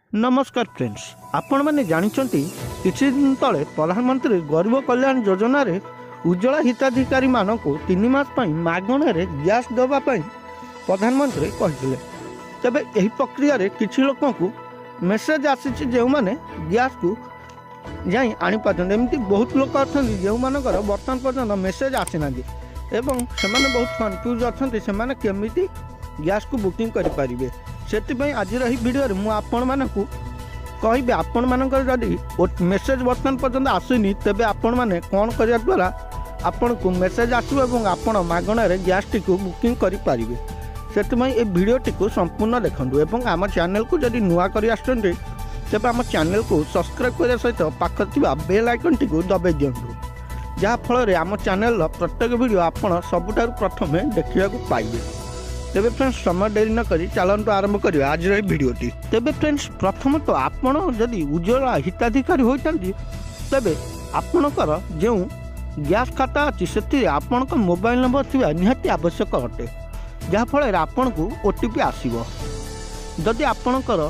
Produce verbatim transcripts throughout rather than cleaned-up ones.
नमस्कार फ्रेंड्स, आपण मैंने जानते किछि दिन तले प्रधानमंत्री गरीब कल्याण योजना रे उज्ज्वला हिताधिकारी मानक तीन मास मागणार गैस देवाई प्रधानमंत्री कहते। तेबे यही प्रक्रिया रे किछि लोक को मेसेज आसी जो मैंने गैस को जाई आनी पारछन। एमती बहुत लोक अच्छा जो मानकर बर्तमान पर्यटन मेसेज आसीना एवं से बहुत कन्फ्यूज अच्छा से केमिति गैस को बुकिंग करें। से आज भिडियो मुझे आपण मानक कहि आपण मानकर जदि मेसेज बर्तमान पर्यटन आसनी तेबे आपण माने कौन करिया द्वारा आपण को मेसेज आसो और आपण मागणार गैस टी को बुकिंग करें। से भिडियोटी को संपूर्ण देखु और आम चैनल को जदि नुआ कर आसते तेज आम चैनल को सब्सक्राइब करने सहित पाखर बेल आइकन टी को दबाई दिंतु, जहाँफल आम चैनल प्रत्येक वीडियो आपण सबुठ प्रथम देखा पाइबे। तेबे फ्रेंड्स समय डेरी न करी चलतु आरंभ करिए आज भिडियोटी। तेबे फ्रेंड्स प्रथम तो आपण जदि उज्ज्वला हिताधिकारी होइतंती तेबे आपणकर जो गैस खाता अच्छी से आपण मोबाइल नंबर थी निहाती आवश्यक अटे, जहाँफल आपण को ओटीपी आसो। जदि आपणकर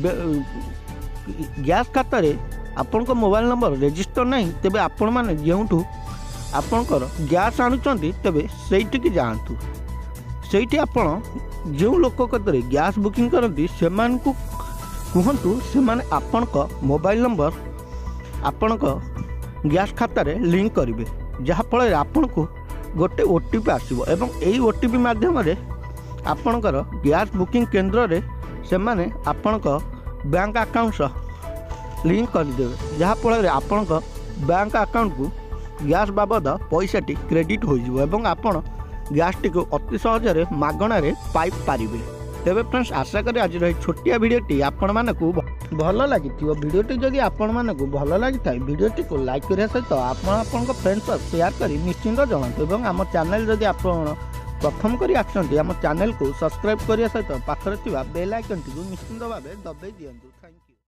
गैस खाता आपण मोबाइल नंबर रेजिस्टर नहीं तेबे आपण माने जेउठू आपणकर गैस आणुचंती तेबे सेइटिकी जाआंतु। सेठी आपण जो लोक कतरे गैस बुकिंग करती से कहतु से आपण मोबाइल नंबर आपण गैस खाता रे लिंक करेंगे, जहाँफल आपण को गोटे ओटीपी आसो एवं यही ओटीपी मध्यम आपणकर गैस बुकिंग केन्द्र रे से आपण बैंक अकाउंट लिंक करदे, जहाँफल आपण बैंक अकाउंट को गैस बाबद पैसाटी क्रेडिट हो आपण गैस टी को अति सहजरे मागणार पाई पारिबे। तेबे फ्रेंड्स आशा करी आज रही छोटिया भिडियोटी आपण मानकु भल लगी। भिडियोटी जदि आपण मानकु भल लगी थाए भिडियोटी को लाइक करिया सहित आपण आपन फ्रेंड्स शेयर करी निश्चिंत जणातु एवं आम चैनल जदि आपण प्रथम करी आछंती आम चैनल को सब्सक्राइब करिया सहित पाखरे थिबा बेल आइकन टी को निश्चिंत भाबे दबाई दियंतु। Thank you.